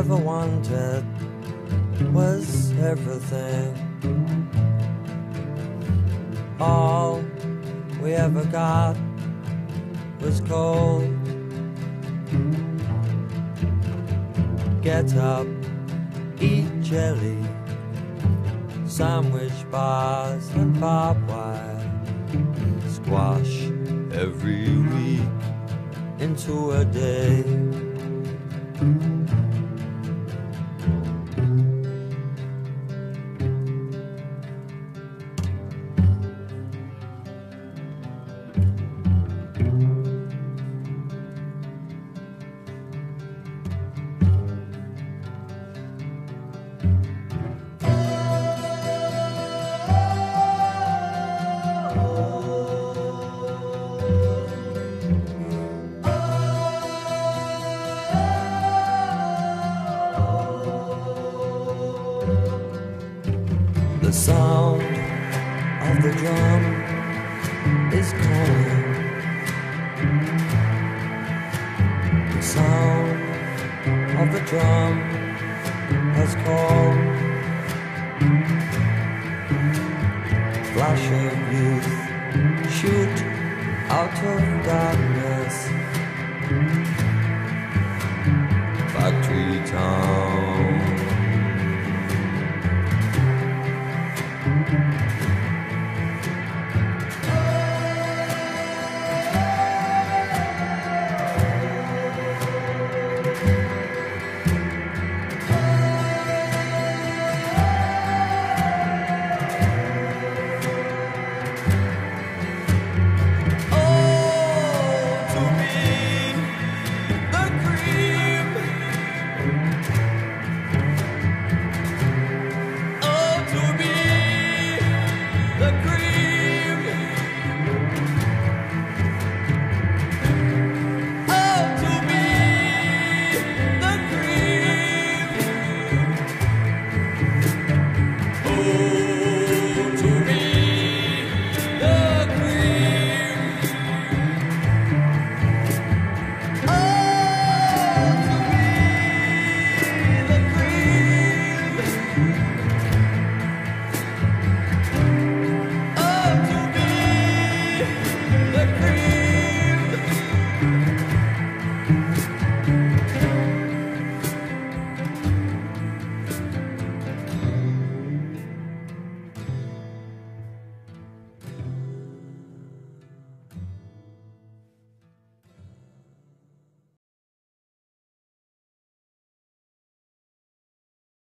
ever wanted was everything. All we ever got was cold. Get up, eat jelly, sandwich bars and barbed wire. Squash every week into a day. The sound of the drum is calling. The sound of the drum has called. Flash of youth shoot out of darkness. Factory town.